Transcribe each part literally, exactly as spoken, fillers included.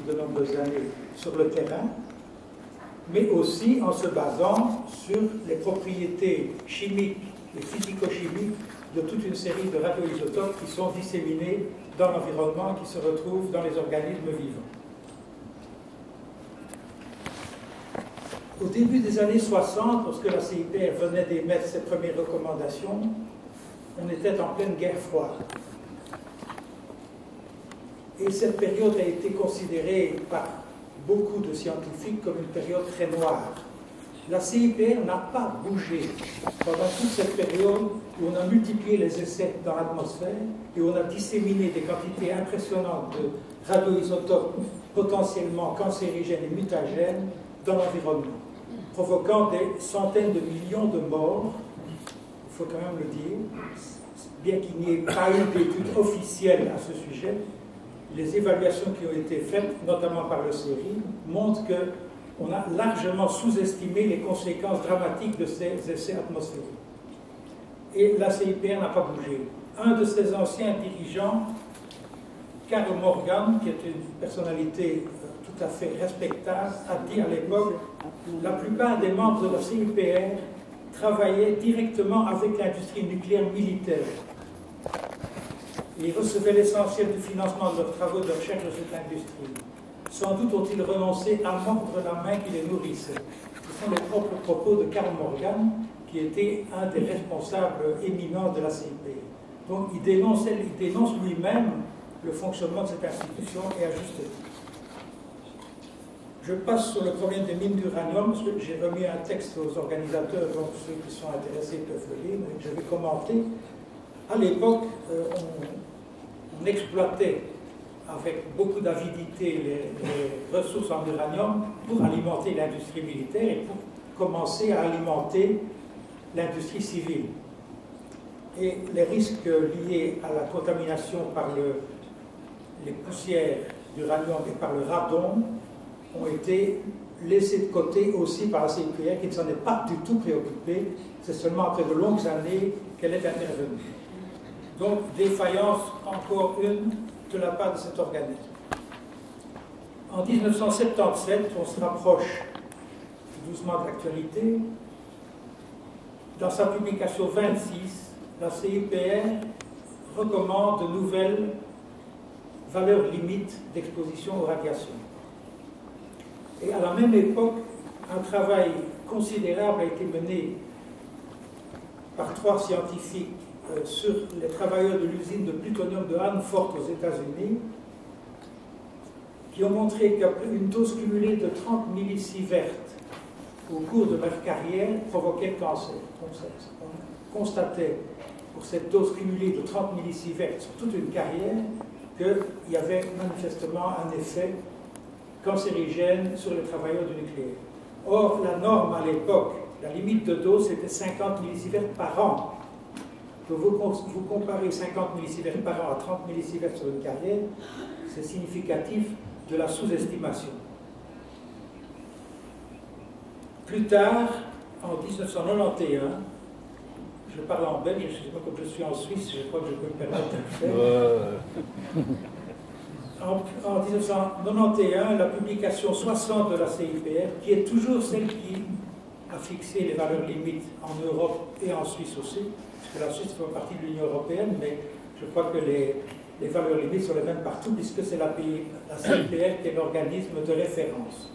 depuis de nombreuses années sur le terrain, mais aussi en se basant sur les propriétés chimiques et physico-chimiques de toute une série de radioisotopes qui sont disséminés dans l'environnement, qui se retrouvent dans les organismes vivants. Au début des années soixante, lorsque la C I P R venait d'émettre ses premières recommandations, on était en pleine guerre froide. Et cette période a été considérée par beaucoup de scientifiques comme une période très noire. La C I P R n'a pas bougé pendant toute cette période où on a multiplié les essais dans l'atmosphère et où on a disséminé des quantités impressionnantes de radioisotopes potentiellement cancérigènes et mutagènes dans l'environnement, provoquant des centaines de millions de morts. Il faut quand même le dire, bien qu'il n'y ait pas eu d'études officielles à ce sujet. Les évaluations qui ont été faites, notamment par le C E R I, montrent qu'on a largement sous-estimé les conséquences dramatiques de ces essais atmosphériques. Et la C I P R n'a pas bougé. Un de ses anciens dirigeants, Carl Morgan, qui est une personnalité tout à fait respectable, a dit à l'époque « La plupart des membres de la C I P R travaillaient directement avec l'industrie nucléaire militaire. Ils recevaient l'essentiel du financement de leurs travaux de recherche de cette industrie. Sans doute ont-ils renoncé à mordre la main qui les nourrissait. » Ce sont les propres propos de Carl Morgan, qui était un des responsables éminents de la C I P R. Donc il dénonce, il dénonce lui-même le fonctionnement de cette institution et à juste titre. Je passe sur le problème des mines d'uranium, parce que j'ai remis un texte aux organisateurs, donc ceux qui sont intéressés peuvent le lire, mais je vais commenter. À l'époque, euh, on, on exploitait avec beaucoup d'avidité les, les ressources en uranium pour alimenter l'industrie militaire et pour commencer à alimenter l'industrie civile. Et les risques liés à la contamination par le, les poussières d'uranium et par le radon ont été laissés de côté aussi par la C I P R, qui ne s'en est pas du tout préoccupée. C'est seulement après de longues années qu'elle est intervenue. Donc, défaillance, encore une, de la part de cet organisme. En mille neuf cent soixante-dix-sept, on se rapproche doucement de l'actualité. Dans sa publication vingt-six, la C I P R recommande de nouvelles valeurs limites d'exposition aux radiations. Et à la même époque, un travail considérable a été mené par trois scientifiques euh, sur les travailleurs de l'usine de plutonium de Hanford aux États-Unis, qui ont montré qu'une dose cumulée de trente millisieverts au cours de leur carrière provoquait le cancer. On constatait pour cette dose cumulée de trente millisieverts sur toute une carrière qu'il y avait manifestement un effet cancérigène sur les travailleurs du nucléaire. Or, la norme à l'époque, la limite de dose, c'était cinquante millisieverts par an. Donc, vous, vous comparez cinquante millisieverts par an à trente millisieverts sur une carrière, c'est significatif de la sous-estimation. Plus tard, en mille neuf cent quatre-vingt-onze, je parle en belge, je ne sais pas, comme je suis en Suisse, je crois que je peux me permettre de le faire. Ouais. En, en mille neuf cent quatre-vingt-onze, la publication soixante de la C I P R, qui est toujours celle qui a fixé les valeurs limites en Europe et en Suisse aussi, puisque la Suisse fait partie de l'Union européenne, mais je crois que les, les valeurs limites sont les mêmes partout, puisque c'est la, la C I P R qui est l'organisme de référence.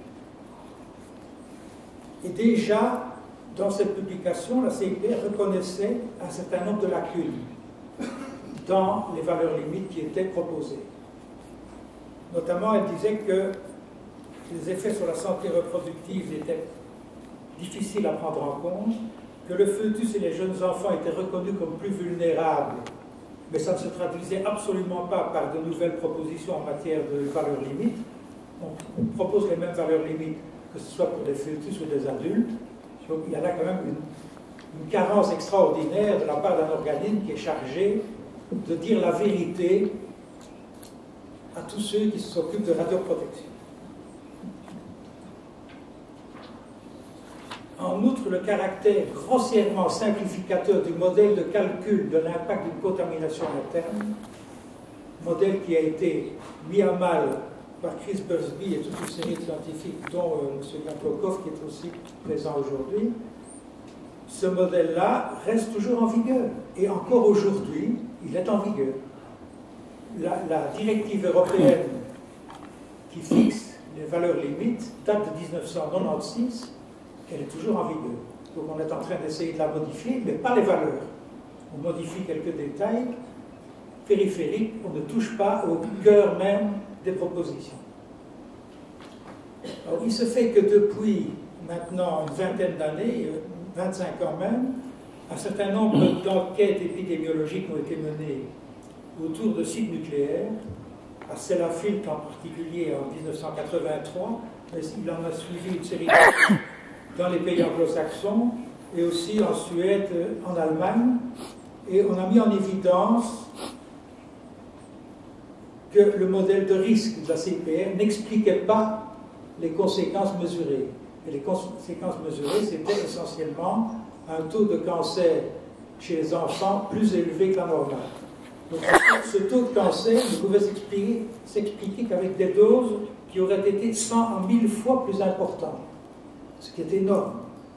Et déjà, dans cette publication, la C I P R reconnaissait un certain nombre de lacunes dans les valeurs limites qui étaient proposées. Notamment, elle disait que les effets sur la santé reproductive étaient difficiles à prendre en compte, que le fœtus et les jeunes enfants étaient reconnus comme plus vulnérables, mais ça ne se traduisait absolument pas par de nouvelles propositions en matière de valeurs limites. On propose les mêmes valeurs limites, que ce soit pour des fœtus ou des adultes. Donc il y en a quand même une, une carence extraordinaire de la part d'un organisme qui est chargé de dire la vérité à tous ceux qui s'occupent de radioprotection. En outre, le caractère grossièrement simplificateur du modèle de calcul de l'impact d'une contamination interne, modèle qui a été mis à mal par Chris Busby et toute une série de scientifiques, dont euh, M. Gankokov, qui est aussi présent aujourd'hui, ce modèle-là reste toujours en vigueur. Et encore aujourd'hui, il est en vigueur. La, la directive européenne qui fixe les valeurs limites date de mille neuf cent quatre-vingt-seize, elle est toujours en vigueur. Donc on est en train d'essayer de la modifier, mais pas les valeurs. On modifie quelques détails périphériques, on ne touche pas au cœur même des propositions. Alors, il se fait que depuis maintenant une vingtaine d'années, vingt-cinq ans même, un certain nombre d'enquêtes épidémiologiques ont été menées autour de sites nucléaires, à Sellafield en particulier en mille neuf cent quatre-vingt-trois, mais il en a suivi une série dans les pays anglo-saxons et aussi en Suède, en Allemagne, et on a mis en évidence que le modèle de risque de la C I P R n'expliquait pas les conséquences mesurées. Et les conséquences mesurées, c'était essentiellement un taux de cancer chez les enfants plus élevé que la normale. Donc, ce taux de cancer ne pouvait s'expliquer qu'avec des doses qui auraient été cent à mille fois plus importantes, ce qui est énorme.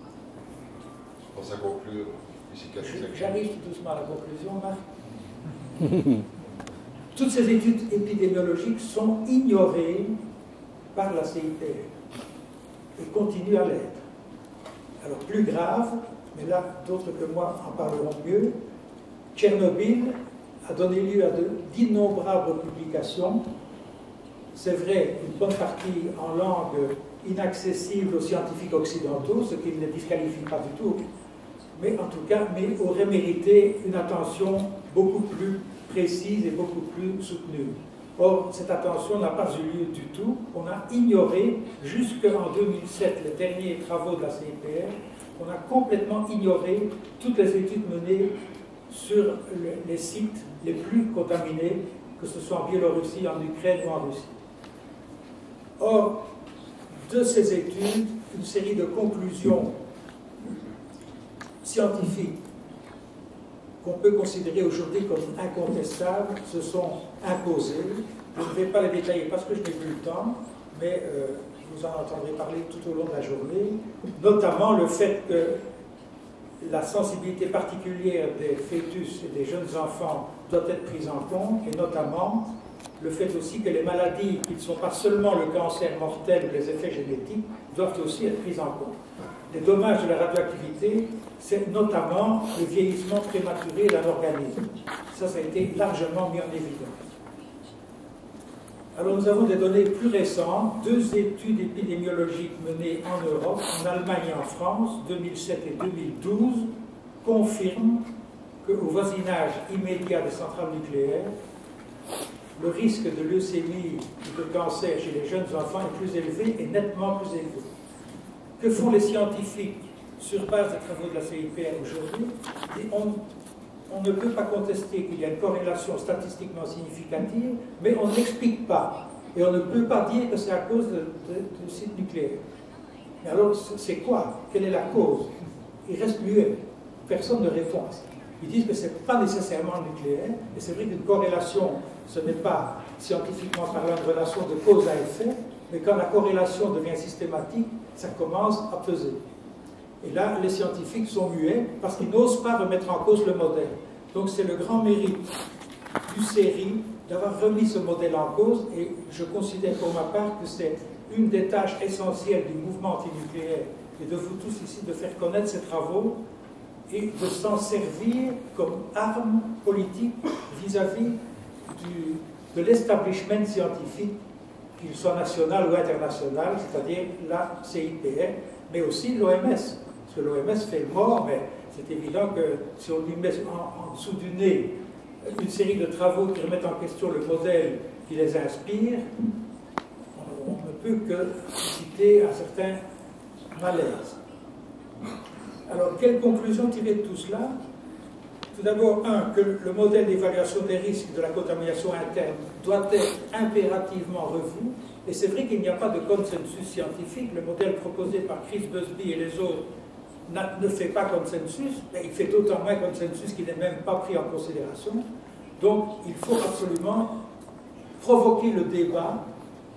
Pour ça conclure, j'arrive tout doucement à la conclusion, Marc. Toutes ces études épidémiologiques sont ignorées par la C I P R et continuent à l'être. Alors, plus grave, mais là, d'autres que moi en parleront mieux, Tchernobyl a donné lieu à d'innombrables publications. C'est vrai, une bonne partie en langue inaccessible aux scientifiques occidentaux, ce qui ne les disqualifie pas du tout, mais en tout cas, mais aurait mérité une attention beaucoup plus précise et beaucoup plus soutenue. Or, cette attention n'a pas eu lieu du tout. On a ignoré, jusqu'en deux mille sept, les derniers travaux de la C I P R, on a complètement ignoré toutes les études menées sur les sites les plus contaminés, que ce soit en Biélorussie, en Ukraine ou en Russie. Or, de ces études, une série de conclusions scientifiques qu'on peut considérer aujourd'hui comme incontestables se sont imposées. Je ne vais pas les détailler parce que je n'ai plus le temps, mais euh, vous en entendrez parler tout au long de la journée, notamment le fait que la sensibilité particulière des fœtus et des jeunes enfants doit être prise en compte, et notamment le fait aussi que les maladies qui ne sont pas seulement le cancer mortel ou les effets génétiques doivent aussi être prises en compte. Les dommages de la radioactivité, c'est notamment le vieillissement prématuré d'un organisme. Ça, ça a été largement mis en évidence. Alors nous avons des données plus récentes, deux études épidémiologiques menées en Europe, en Allemagne et en France, deux mille sept et deux mille douze, confirment qu'au voisinage immédiat des centrales nucléaires, le risque de leucémie ou de cancer chez les jeunes enfants est plus élevé et nettement plus élevé. Que font les scientifiques sur base des travaux de la C I P R aujourd'hui? On, on ne peut pas contester qu'il y a une corrélation statistiquement significative, mais on n'explique pas. Et on ne peut pas dire que c'est à cause de, de, de sites nucléaires. Mais alors, c'est quoi? Quelle est la cause? Il reste muet. Personne ne répond à ça. Ils disent que ce n'est pas nécessairement nucléaire, et c'est vrai qu'une corrélation, ce n'est pas scientifiquement parlant une relation de cause à effet, mais quand la corrélation devient systématique, ça commence à peser. Et là, les scientifiques sont muets parce qu'ils n'osent pas remettre en cause le modèle. Donc c'est le grand mérite du C E R I d'avoir remis ce modèle en cause, et je considère pour ma part que c'est une des tâches essentielles du mouvement antinucléaire et de vous tous ici de faire connaître ces travaux et de s'en servir comme arme politique vis-à-vis du, de l'establishment scientifique, qu'il soit national ou international, c'est-à-dire la C I P R, mais aussi l'O M S. Parce que l'O M S fait le mort, mais c'est évident que si on lui met en, en dessous du nez une série de travaux qui remettent en question le modèle qui les inspire, on, on ne peut que citer un certain malaise. Alors, quelle conclusion tirer de tout cela? Tout d'abord, un, que le modèle d'évaluation des risques de la contamination interne doit être impérativement revu. Et c'est vrai qu'il n'y a pas de consensus scientifique. Le modèle proposé par Chris Busby et les autres ne fait pas consensus, mais il fait d'autant moins consensus qu'il n'est même pas pris en considération. Donc, il faut absolument provoquer le débat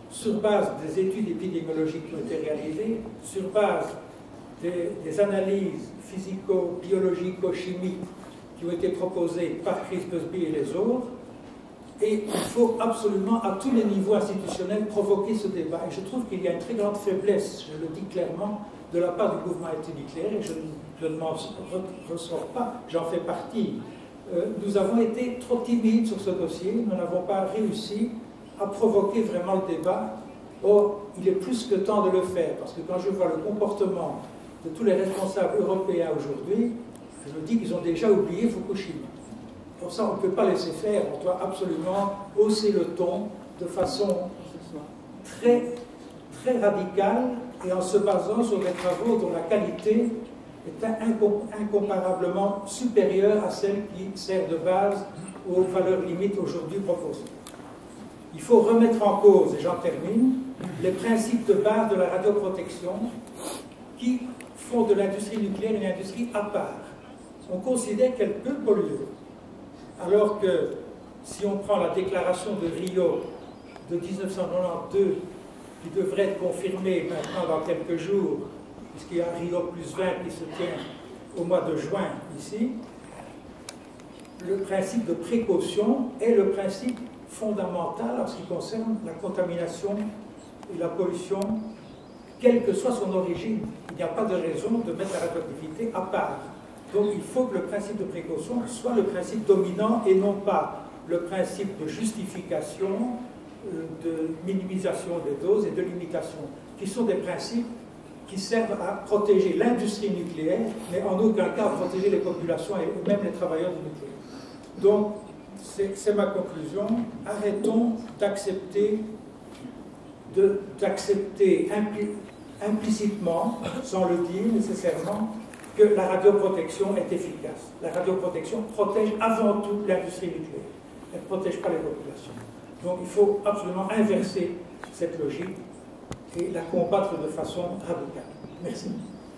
sur base des études épidémiologiques qui ont été réalisées, sur base des, des analyses physico-biologico-chimiques qui ont été proposées par Chris Busby et les autres. Et il faut absolument, à tous les niveaux institutionnels, provoquer ce débat. Et je trouve qu'il y a une très grande faiblesse, je le dis clairement, de la part du mouvement antinucléaire, et je, je ne m'en ressors pas, j'en fais partie. Euh, nous avons été trop timides sur ce dossier, nous n'avons pas réussi à provoquer vraiment le débat. Or, il est plus que temps de le faire, parce que quand je vois le comportement de tous les responsables européens aujourd'hui, je me dis qu'ils ont déjà oublié Fukushima. Pour ça, on ne peut pas laisser faire, on doit absolument hausser le ton de façon très, très radicale et en se basant sur des travaux dont la qualité est incomparablement supérieure à celle qui sert de base aux valeurs limites aujourd'hui proposées. Il faut remettre en cause, et j'en termine, les principes de base de la radioprotection qui font de l'industrie nucléaire une industrie à part. On considère qu'elle peut polluer. Alors que, si on prend la déclaration de Rio de mille neuf cent quatre-vingt-douze, qui devrait être confirmée maintenant dans quelques jours, puisqu'il y a un Rio plus vingt qui se tient au mois de juin ici, le principe de précaution est le principe fondamental en ce qui concerne la contamination et la pollution, quelle que soit son origine. Il n'y a pas de raison de mettre la radioactivité à part. Donc il faut que le principe de précaution soit le principe dominant et non pas le principe de justification, de minimisation des doses et de limitation, qui sont des principes qui servent à protéger l'industrie nucléaire, mais en aucun cas à protéger les populations et même les travailleurs du nucléaire. Donc, c'est ma conclusion. Arrêtons d'accepter d'accepter impli, implicitement, sans le dire nécessairement, que la radioprotection est efficace. La radioprotection protège avant tout l'industrie nucléaire. Elle ne protège pas les populations. Donc il faut absolument inverser cette logique et la combattre de façon radicale. Merci.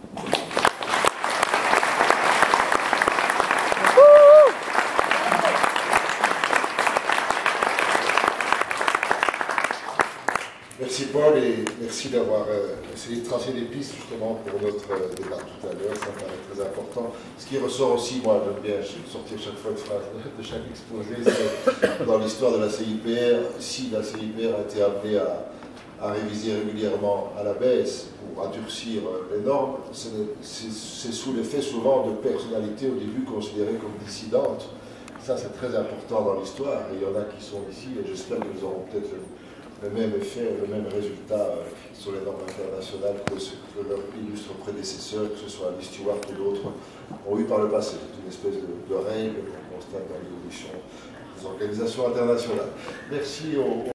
Merci Paul et merci d'avoir euh, essayé de tracer des pistes justement pour notre euh, débat tout à l'heure, ça me paraît très important. Ce qui ressort aussi, moi j'aime bien sortir chaque fois de phrase de chaque exposé, c'est dans l'histoire de la C I P R, si la C I P R a été amenée à, à réviser régulièrement à la baisse pour à durcir euh, les normes, c'est sous l'effet souvent de personnalités au début considérées comme dissidentes. Ça c'est très important dans l'histoire et il y en a qui sont ici et j'espère qu'ils auront peut-être le, le même effet, le même résultat euh, sur les normes internationales que ce que leurs illustres prédécesseurs, que ce soit Lee Stewart ou d'autres, ont eu par le passé. C'est une espèce de, de règle qu'on constate dans l'évolution des organisations internationales. Merci aux